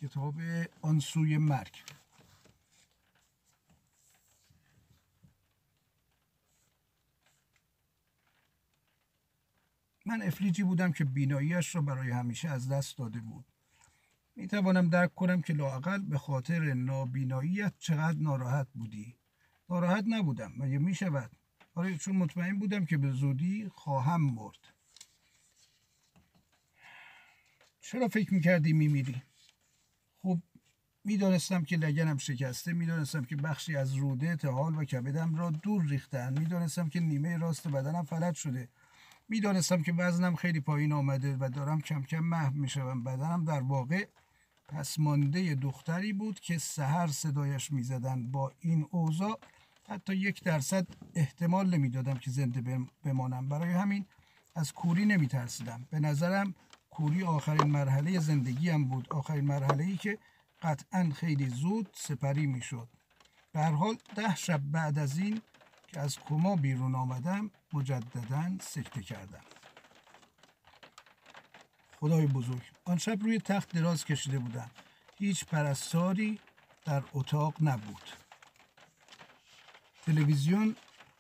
کتاب آن سوی مرگ. من افلیجی بودم که بیناییش را برای همیشه از دست داده بود. می توانم درک کنم که لااقل به خاطر نابیناییت چقدر ناراحت بودی. ناراحت نبودم، مگه می شود؟ آره، چون مطمئن بودم که به زودی خواهم مرد. چرا فکر میکردی میمیری؟ خب میدانستم که لگنم شکسته، میدانستم که بخشی از روده، طحال و کبدم را دور ریختند، میدانستم که نیمه راست بدنم فلج شده، میدانستم که وزنم خیلی پایین آمده و دارم کم کم محو میشوم. بدنم در واقع پسمانده دختری بود که سحر صدایش میزدند. با این اوضاع حتی 1% احتمال نمیدادم که زنده بمانم. برای همین از کوری نمیترسیدم. به نظرم کوری آخرین مرحله زندگیم بود، آخرین مرحله‌ای که قطعا خیلی زود سپری میشد. به هر حال 10 شب بعد از این که از کما بیرون آمدم مجددا سکته کردم. خدای بزرگ، آن شب روی تخت دراز کشیده بودم. هیچ پرستاری در اتاق نبود. تلویزیون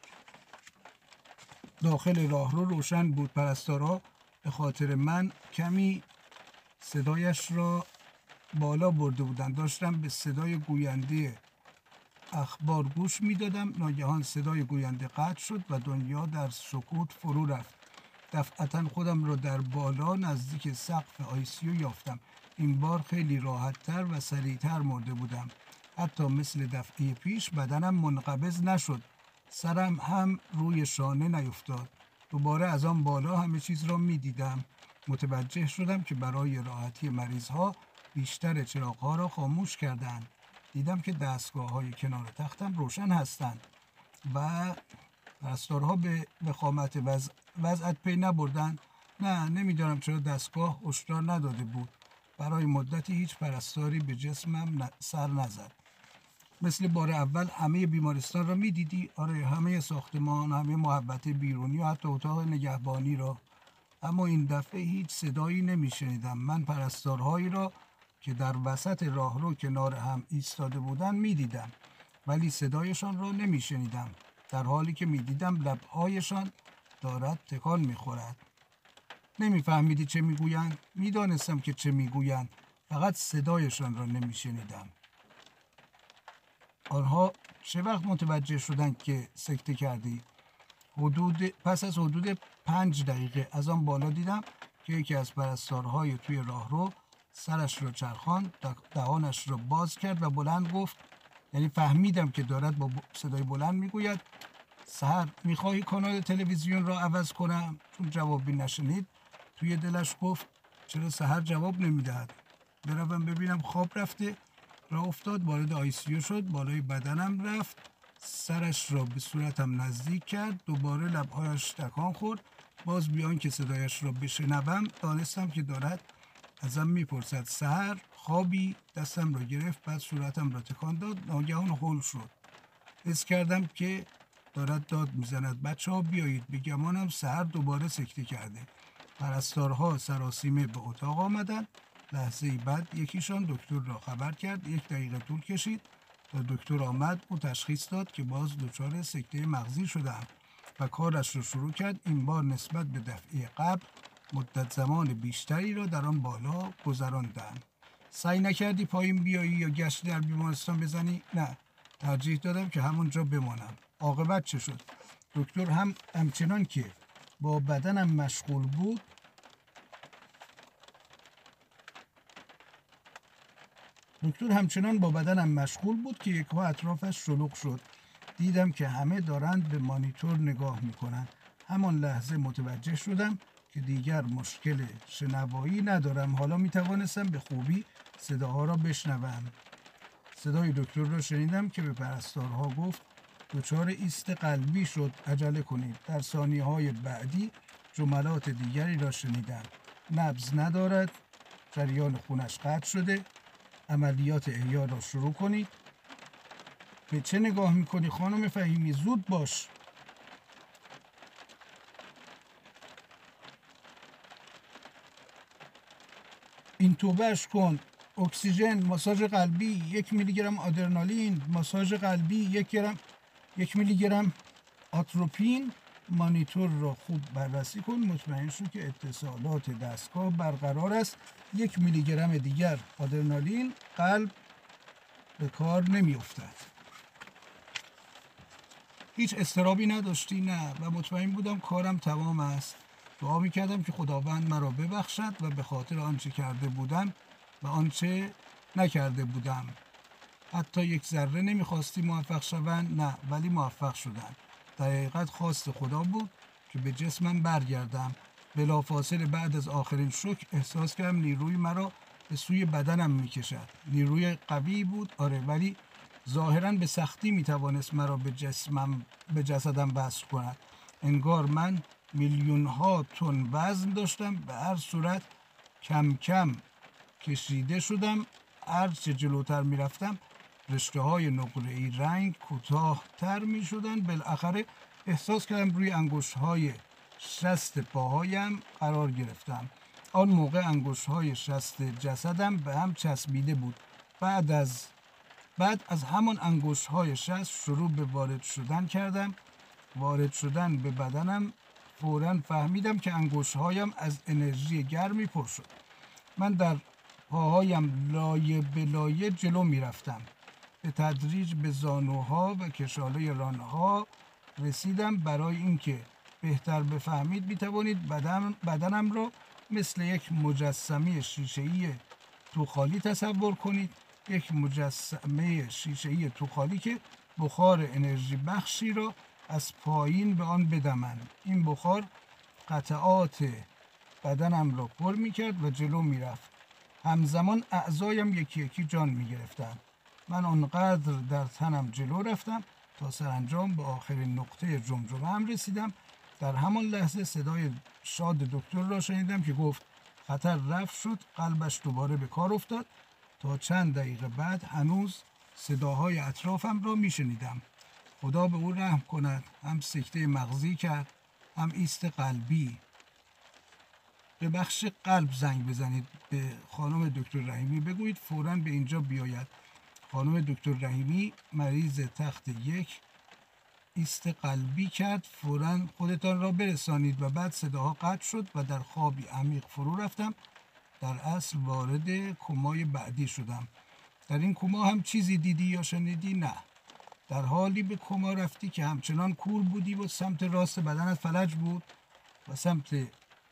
داخل راهرو روشن بود. پرستارها به خاطر من کمی صدایش را بالا برده بودند. داشتم به صدای گوینده اخبار گوش میدادم. ناگهان صدای گوینده قطع شد و دنیا در سکوت فرو رفت. دفعتا خودم را در بالا نزدیک سقف آیسیو یافتم. این بار خیلی راحت‌تر و سریعتر مرده بودم. حتی مثل دفعه پیش بدنم منقبض نشد. سرم هم روی شانه نیفتاد. دوباره از آن بالا همه چیز را می دیدم. متوجه شدم که برای راحتی مریضها بیشتر چراغ‌ها را خاموش کردند. دیدم که دستگاه‌های کنار تختم روشن هستند و پرستارها به وخامت وضعت پی نبردند. نه، نمیدانم چرا دستگاه هشدار نداده بود. برای مدتی هیچ پرستاری به جسمم سر نزد. مثل بار اول همه بیمارستان را میدیدی؟ آره، همه ساختمان، همه محوطه بیرونی و حتی اتاق نگهبانی را. اما این دفعه هیچ صدایی نمیشنیدم. من پرستارهایی را که در وسط راهرو کنار هم ایستاده بودند میدیدم، ولی صدایشان را نمیشنیدم. در حالی که میدیدم لبهایشان دارد تکان میخورد. نمیفهمیدی چه میگویند؟ میدانستم که چه میگویند، فقط صدایشان را نمیشنیدم. آنها چه وقت متوجه شدند که سکته کردی؟ پس از حدود 5 دقیقه از آن بالا دیدم که یکی از پرستارهای توی راهرو سرش را چرخاند، دهانش را باز کرد و بلند گفت، یعنی فهمیدم که دارد با صدای بلند میگوید، سحر میخواهی کانال تلویزیون را عوض کنم؟ چون جوابی نشنید توی دلش گفت چرا سحر جواب نمیدهد؟ بروم ببینم خواب رفته. راه افتاد، وارد آیسیو شد، بالای بدنم رفت، سرش را به صورتم نزدیک کرد، دوباره لبهایش تکان خورد. باز بیان که صدایش را بشنوم دانستم که دارد ازم میپرسد سحر خوابی؟ دستم را گرفت، بعد صورتم را تکان داد. ناگهان هول شد. حس کردم که دارد داد میزند بچه‌ها بیایید. به گمانم سحر دوباره سکته کرده. پرستارها سراسیمه به اتاق آمدند. لحظه بعد یکیشان دکتر را خبر کرد. 1 دقیقه طول کشید تا دکتر آمد. او تشخیص داد که باز دچار سکته مغزی شده‌ام و کارش را شروع کرد. این بار نسبت به دفعه قبل مدت زمان بیشتری را در آن بالا گذراندند. سعی نکردی پایین بیایی یا گشت در بیمارستان بزنی؟ نه، ترجیح دادم که همونجا بمانم. عاقبت چه شد؟ دکتر همچنان که با بدنم مشغول بود که یکها اطرافش شلوغ شد. دیدم که همه دارند به مانیتور نگاه میکنند. همان لحظه متوجه شدم که دیگر مشکل شنوایی ندارم. حالا میتوانستم به خوبی صداها را بشنوم. صدای دکتر را شنیدم که به پرستارها گفت دچار ایست قلبی شد، عجله کنید. در ثانیه‌های بعدی جملات دیگری را شنیدم. نبض ندارد، جریان خونش قطع شده، عملیات احیا را شروع کنید. به چه نگاه میکنی خانم فهیمی؟ زود باش. این توبهش کن. اکسیژن، ماساژ قلبی، 1 میلی گرم آدرنالین، ماساژ قلبی، 1 میلی گرم آتروپین. مانیتور را خوب بررسی کن، مطمئن شو که اتصالات دستگاه برقرار است. 1 میلی گرم دیگر آدرنالین. قلب به کار نمی افتد. هیچ اضطرابی نداشتی؟ نه. و مطمئن بودم کارم تمام است. دعا میکردم که خداوند مرا ببخشد و به خاطر آنچه کرده بودم و آنچه نکرده بودم. حتی یک ذره نمیخواستی موفق شوند؟ نه، ولی موفق شدند. در حقیقت خواست خدا بود که به جسمم برگردم. بلافاصله بعد از آخرین شوک احساس کردم نیروی مرا به سوی بدنم میکشد. نیروی قوی بود، آره، ولی ظاهراً به سختی میتوانست مرا به جسدم وصل کند. انگار من میلیون ها تن وزن داشتم. به هر صورت کم کم کشیده شدم. هرچه جلوتر میرفتم رشته های نقره‌ای رنگ کوتاه‌تر می شدن. بالاخره احساس کردم روی انگشت های شست پاهایم قرار گرفتم. آن موقع انگشت های شست جسدم به هم چسبیده بود. بعد از همان انگشت های شست شروع به وارد شدن کردم. وارد شدن به بدنم. فوراً فهمیدم که انگشت هایم از انرژی گرمی پر شد. من در پاهایم لایه به لایه جلو می رفتم. به تدریج به زانوها و کشاله رانها رسیدم. برای اینکه بهتر بفهمید می توانید بدنم را مثل یک مجسمه شیشه‌ای توخالی تصور کنید. یک مجسمه شیشه‌ای توخالی که بخار انرژی بخشی را از پایین به آن بدمند. این بخار قطعات بدنم را پر می کرد و جلو می رفت. همزمان اعضایم یکی یکی جان می گرفتند. من آنقدر در تنم جلو رفتم تا سرانجام به آخرین نقطه جمجمه هم رسیدم. در همان لحظه صدای شاد دکتر را شنیدم که گفت خطر رفع شد. قلبش دوباره به کار افتاد. تا چند دقیقه بعد هنوز صداهای اطرافم را می شنیدم. خدا به او رحم کند. هم سکته مغزی کرد، هم ایست قلبی. به بخش قلب زنگ بزنید. به خانم دکتر رحیمی بگویید فوراً به اینجا بیاید. خانم دکتر رحیمی مریض تخت 1 ایست قلبی کرد. فوراً خودتان را برسانید. و بعد صداها قطع شد و در خوابی عمیق فرو رفتم. در اصل وارد کمای بعدی شدم. در این کما هم چیزی دیدی یا شنیدی؟ نه. در حالی به کما رفتی که همچنان کور بودی و سمت راست بدنت فلج بود و سمت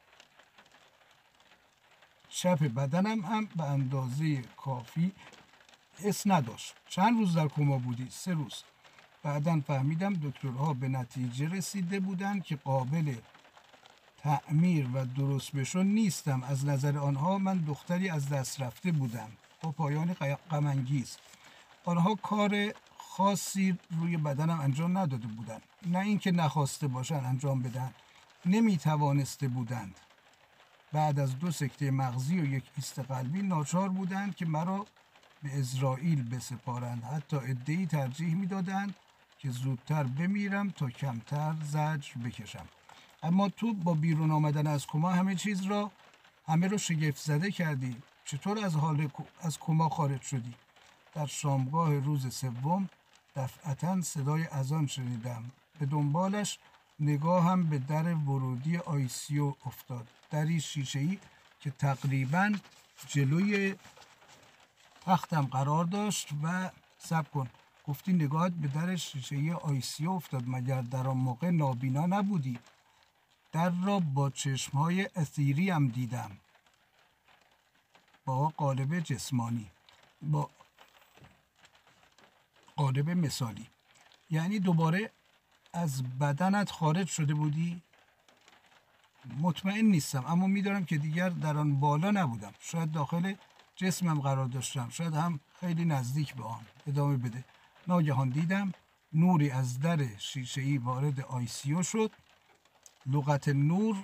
چپ بدنم هم به اندازه کافی حس نداشت. چند روز در کما بودی؟ 3 روز. بعداً فهمیدم دکترها به نتیجه رسیده بودند که قابل تعمیر و درست بشن نیستم. از نظر آنها من دختری از دست رفته بودم با پایان غم‌انگیز. آنها کار خاصی روی بدنم انجام نداده بودند. نه اینکه نخواسته باشند انجام بدن، نمیتوانسته بودند. بعد از 2 سکته مغزی و 1 ایست قلبی ناچار بودند که مرا به اسرائیل بسپارند. حتی عده‌ای ترجیح میدادند که زودتر بمیرم تا کمتر زجر بکشم. اما تو با بیرون آمدن از کما همه رو شگفت زده کردی. چطور از کما خارج شدی؟ در شامگاه روز 3 دفعتاً صدای اذان شنیدم. به دنبالش نگاهم به در ورودی آیسیو افتاد. دری شیشه‌ای که تقریباً جلوی تختم قرار داشت. و صبر کن، گفتی نگاهت به در شیشه‌ای آیسیو افتاد، مگر در آن موقع نابینا نبودی؟ در را با چشمهای اثیری هم دیدم، با قالب جسمانی، با قالب مثالی. یعنی دوباره از بدنت خارج شده بودی؟ مطمئن نیستم، اما میدارم که دیگر در آن بالا نبودم. شاید داخل جسمم قرار داشتم، شاید هم خیلی نزدیک به آن. ادامه بده. ناگهان دیدم نوری از در شیشه‌ای وارد آیسیو شد. لغت نور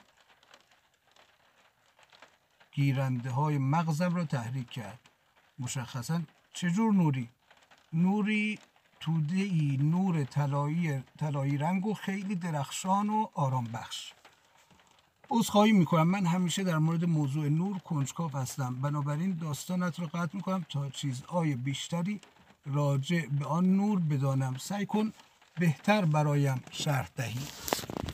گیرنده های مغزم را تحریک کرد. مشخصا چجور نوری؟ نوری توده‌ای، نور طلایی رنگ و خیلی درخشان و آرام بخش. عذرخواهی میکنم، من همیشه در مورد موضوع نور کنجکاو هستم، بنابراین داستانت را قطع میکنم تا چیزهای بیشتری راجع به آن نور بدانم. سعی کن بهتر برایم شرح دهی.